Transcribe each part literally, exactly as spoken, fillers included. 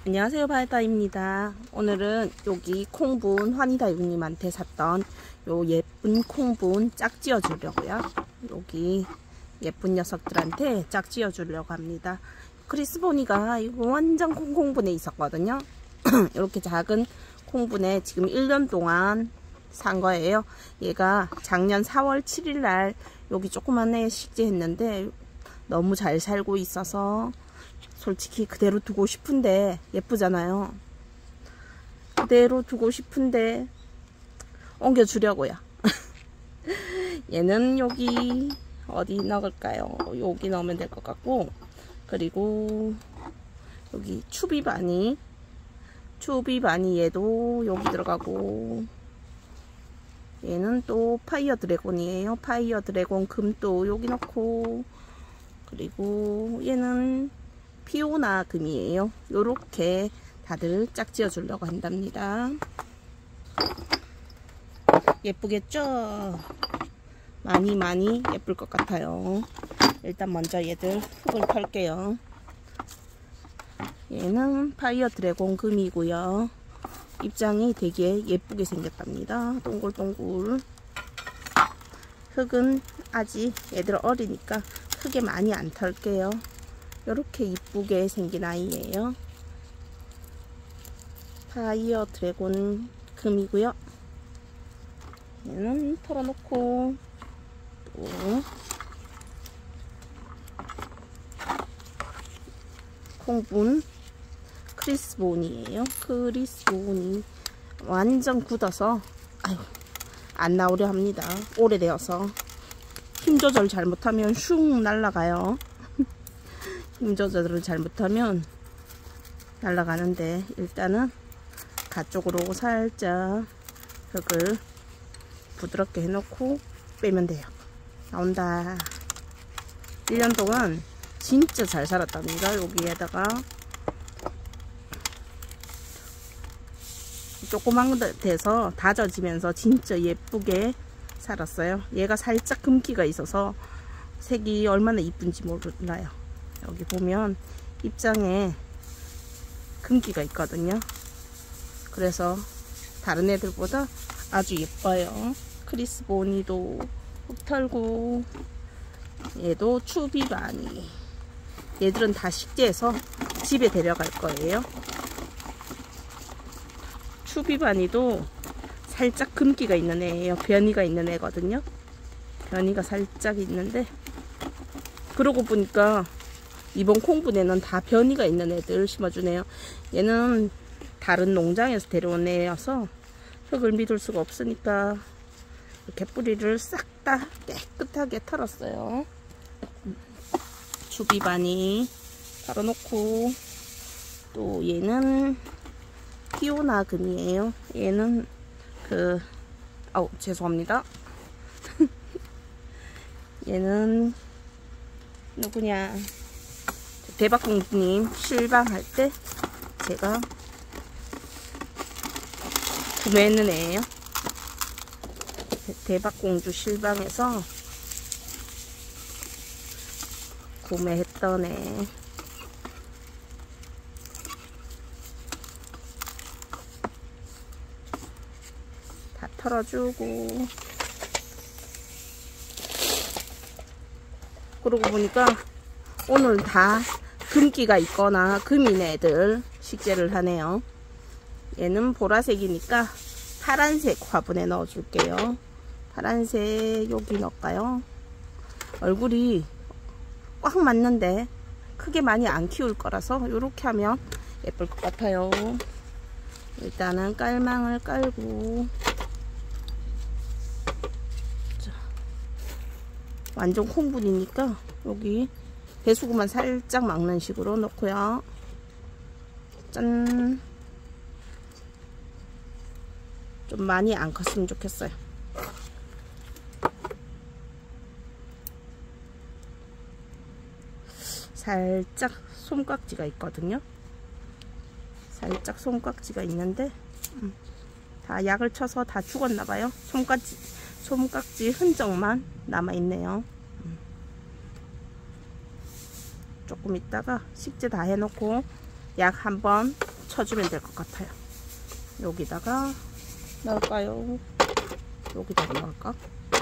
안녕하세요, 바이다입니다. 오늘은 여기 콩분 환희다육님한테 샀던 요 예쁜 콩분 짝 지어 주려고요. 여기 예쁜 녀석들한테 짝 지어 주려고 합니다. 크리스보니가 이거 완전 콩콩분에 있었거든요. 이렇게 작은 콩분에 지금 일 년 동안 산 거예요. 얘가 작년 사월 칠일 날 여기 조그만 애 식재했는데 너무 잘 살고 있어서 솔직히 그대로 두고 싶은데 예쁘잖아요. 그대로 두고 싶은데 옮겨 주려고요. 얘는 여기 어디 넣을까요? 여기 넣으면 될 것 같고, 그리고 여기 추비바니 추비바니 얘도 여기 들어가고, 얘는 또 파이어 드래곤이에요. 파이어 드래곤 금도 여기 넣고, 그리고 얘는 피오나 금이에요. 요렇게 다들 짝 지어 주려고 한답니다. 예쁘겠죠? 많이 많이 예쁠 것 같아요. 일단 먼저 얘들 흙을 털게요. 얘는 파이어 드래곤 금이고요. 입장이 되게 예쁘게 생겼답니다. 동글동글. 흙은 아직 얘들 어리니까 흙에 많이 안 털게요. 이렇게 이쁘게 생긴 아이예요. 파이어 드래곤 금이고요. 얘는 털어놓고, 또 콩분 크리스본이에요. 크리스본이 완전 굳어서 아유, 안 나오려 합니다. 오래되어서 힘 조절 잘못하면 슝 날아가요. 힘 조절을 잘못하면 날아가는데, 일단은 가쪽으로 살짝 흙을 부드럽게 해놓고 빼면 돼요. 나온다. 일 년 동안 진짜 잘 살았답니다. 여기에다가 조그만 데서 다져지면서 진짜 예쁘게 살았어요. 얘가 살짝 금기가 있어서 색이 얼마나 이쁜지 몰라요. 여기 보면 입장에 금기가 있거든요. 그래서 다른 애들보다 아주 예뻐요. 크리스보니도 흙 털고, 얘도 추비바니. 얘들은 다 식재해서 집에 데려갈 거예요. 추비바니도 살짝 금기가 있는 애예요. 변이가 있는 애거든요. 변이가 살짝 있는데, 그러고 보니까 이번 콩분에는 다 변이가 있는 애들 심어주네요. 얘는 다른 농장에서 데려온 애여서 흙을 믿을 수가 없으니까 이렇게 뿌리를 싹 다 깨끗하게 털었어요. 추비바니 털어놓고, 또 얘는 피오나 금이에요. 얘는 그 아우 죄송합니다. 얘는 누구냐, 대박공주님 실방할 때 제가 구매했는 애예요. 대박공주 실방에서 구매했던 애. 다 털어주고, 그러고 보니까 오늘 다 금기가 있거나 금인 애들 식재를 하네요. 얘는 보라색이니까 파란색 화분에 넣어 줄게요. 파란색 여기 넣을까요? 얼굴이 꽉 맞는데 크게 많이 안 키울 거라서 이렇게 하면 예쁠 것 같아요. 일단은 깔망을 깔고, 자, 완전 콩분이니까 여기 배수구만 살짝 막는 식으로 넣고요. 짠. 좀 많이 안 컸으면 좋겠어요. 살짝 솜깍지가 있거든요. 살짝 솜깍지가 있는데 음, 다 약을 쳐서 다 죽었나봐요. 솜깍지, 솜깍지 흔적만 남아있네요. 음. 조금 있다가 식재 다 해놓고 약 한 번 쳐주면 될 것 같아요. 여기다가 넣을까요? 여기다가 넣을까?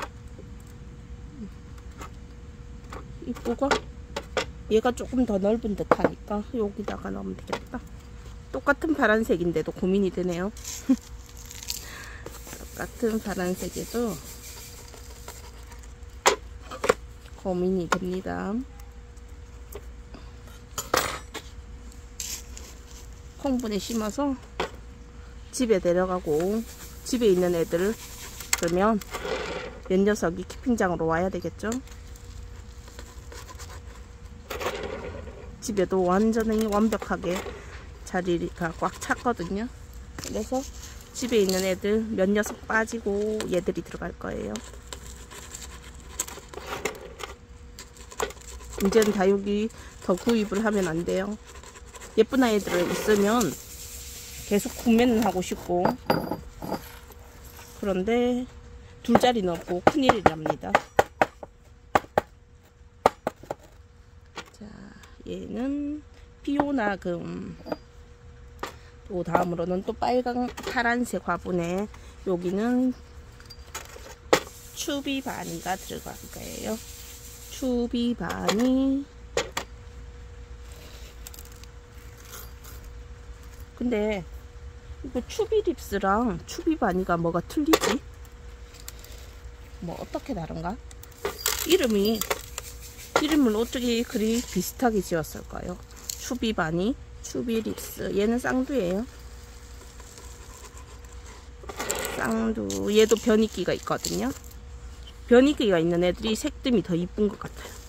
이쁘고 얘가 조금 더 넓은 듯 하니까 여기다가 넣으면 되겠다. 똑같은 파란색인데도 고민이 되네요. 똑같은 파란색에도 고민이 됩니다. 콩분에 심어서 집에 내려가고, 집에 있는 애들 그러면 몇 녀석이 키핑장으로 와야 되겠죠. 집에도 완전히 완벽하게 자리가 꽉 찼거든요. 그래서 집에 있는 애들 몇 녀석 빠지고 얘들이 들어갈 거예요. 이제는 다육이 더 구입을 하면 안 돼요. 예쁜 아이들 있으면 계속 구매는 하고 싶고, 그런데 둘짜리는 없고 큰일이랍니다. 자, 얘는 피오나금. 또 다음으로는 또 빨간 파란색 화분에 여기는 추비바니가 들어갈 거예요. 추비바니. 근데 이거 추비립스랑 추비바니가 뭐가 틀리지? 뭐 어떻게 다른가? 이름이 이름을 어떻게 그리 비슷하게 지었을까요? 추비바니, 추비립스. 얘는 쌍두예요. 쌍두. 얘도 변이끼가 있거든요. 변이끼가 있는 애들이 색뜸이 더 이쁜 것 같아요.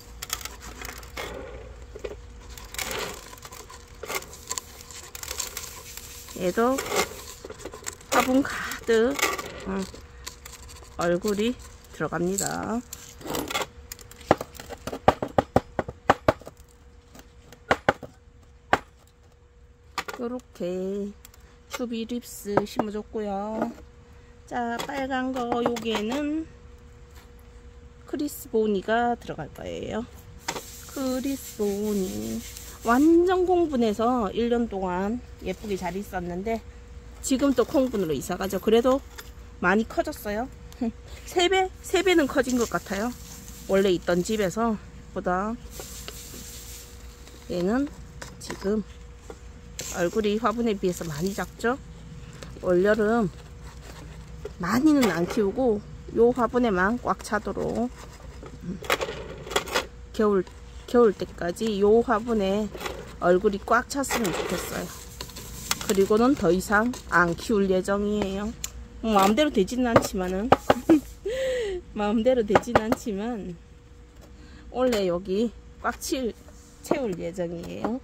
얘도 화분 가득 응, 얼굴이 들어갑니다. 요렇게 추비립스 심어줬고요. 자, 빨간 거 여기에는 크리스보니가 들어갈 거예요. 크리스보니. 완전 콩분해서 일 년 동안 예쁘게 잘 있었는데 지금 또 콩분으로 이사가죠. 그래도 많이 커졌어요. 세 배? 세 배는 커진 것 같아요. 원래 있던 집에서 보다. 얘는 지금 얼굴이 화분에 비해서 많이 작죠. 올여름 많이는 안 키우고 요 화분에만 꽉 차도록 겨울 겨울 때까지 요 화분에 얼굴이 꽉 찼으면 좋겠어요. 그리고는 더 이상 안 키울 예정이에요. 마음대로 되지는 않지만은 마음대로 되지는 않지만 원래 여기 꽉 채울, 채울 예정이에요.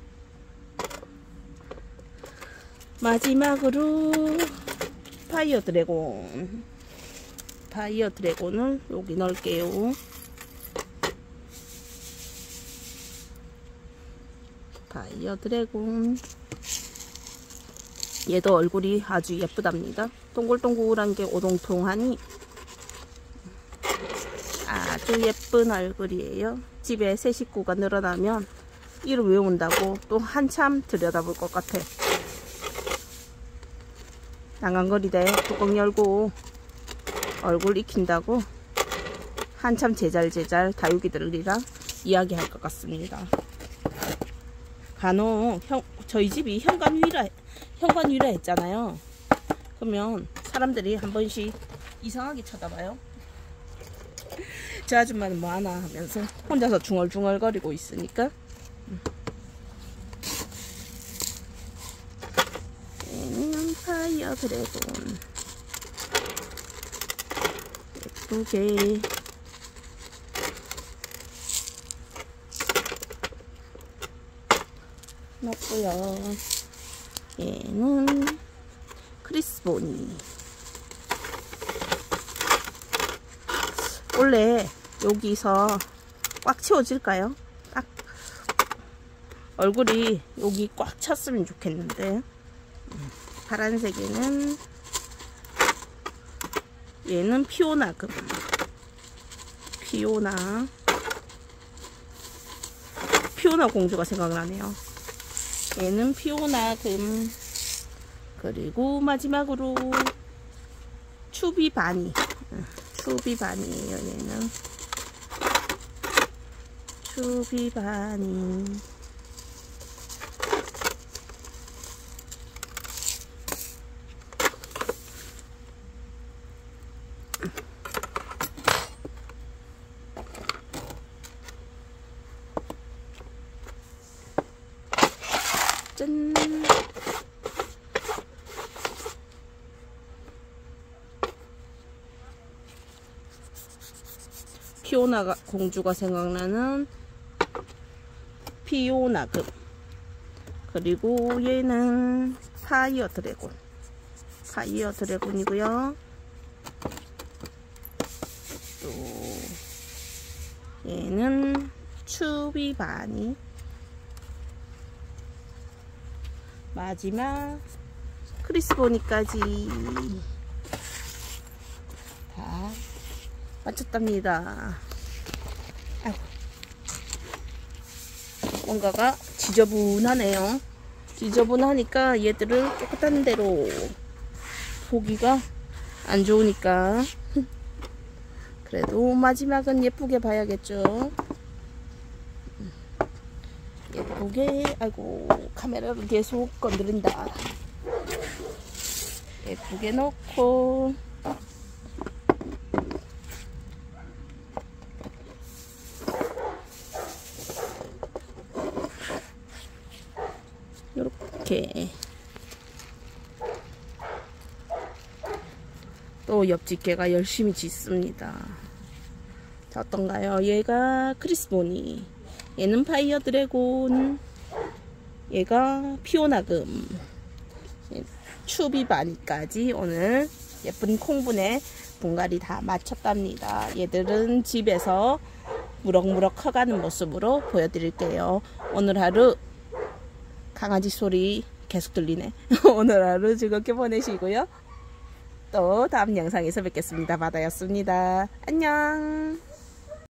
마지막으로 파이어 드래곤. 파이어 드래곤을 여기 넣을게요. 파이어 드래곤. 얘도 얼굴이 아주 예쁘답니다. 동글동글한 게 오동통하니 아주 예쁜 얼굴이에요. 집에 새 식구가 늘어나면 이름 외운다고 또 한참 들여다볼 것 같아. 난간거리대 뚜껑 열고 얼굴 익힌다고 한참 제잘제잘 다육이들이랑 이야기할 것 같습니다. 간혹 형, 저희 집이 현관 위라 현관 위라 했잖아요. 그러면 사람들이 한 번씩 이상하게 쳐다봐요. 저 아줌마는 뭐하나 하면서 혼자서 중얼중얼거리고 있으니까. 얘는 파이어 드래곤 예쁘게 넣고요. 얘는 크리스보니. 원래 여기서 꽉 채워질까요? 딱 얼굴이 여기 꽉 찼으면 좋겠는데. 파란색에는 얘는 피오나 금. 피오나 피오나 공주가 생각나네요. 얘는 피오나금. 그리고 마지막으로 추비바니. 추비바니예요. 얘는 추비바니. 짠. 피오나 공주가 생각나는 피오나금. 그리고 얘는 파이어 드래곤. 파이어 드래곤이고요. 또 얘는 추비바니. 마지막 크리스보니까지 다 맞췄답니다. 아이고. 뭔가가 지저분하네요. 지저분하니까 얘들을 깨끗한 대로 보기가 안 좋으니까 그래도 마지막은 예쁘게 봐야겠죠. 예쁘게. 아이고, 카메라를 계속 건드린다. 예쁘게 넣고 요렇게 또 옆집게가 열심히 짓습니다. 자, 어떤가요? 얘가 크리스보니, 얘는 파이어 드래곤, 얘가 피오나금, 추비바니까지 오늘 예쁜 콩분에 분갈이 다 마쳤답니다. 얘들은 집에서 무럭무럭 커가는 모습으로 보여드릴게요. 오늘 하루 강아지 소리 계속 들리네. 오늘 하루 즐겁게 보내시고요. 또 다음 영상에서 뵙겠습니다. 바다였습니다. 안녕.